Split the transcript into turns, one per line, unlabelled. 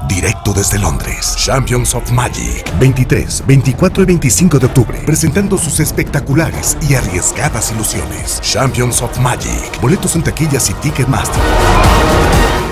directo desde Londres. Champions of Magic, 23, 24 y 25 de octubre, presentando sus espectaculares y arriesgadas ilusiones. Champions of Magic, boletos en taquillas y Ticketmaster.